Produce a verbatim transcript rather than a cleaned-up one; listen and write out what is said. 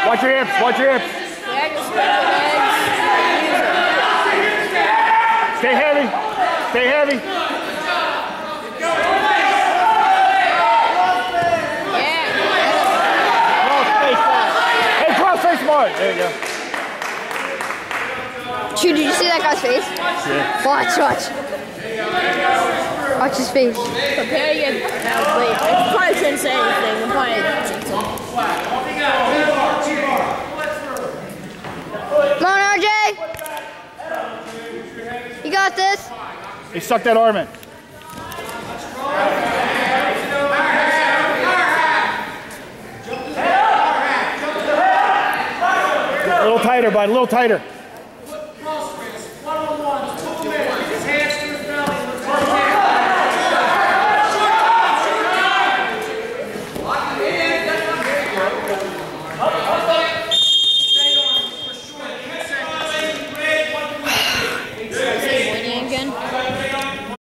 Watch your hips, watch your hips. Yeah, just spread your legs. Stay heavy, stay heavy. Yeah. Cross face mark. Hey, cross face mark. There you go. Dude, did you see that guy's face? Yeah. Watch, watch. Watch his face. Prepare to get uh, wait, I probably shouldn't say anything. I'm probably Come on, R J. You got this. Hey, suck that arm in. A little tighter, bud, a little tighter.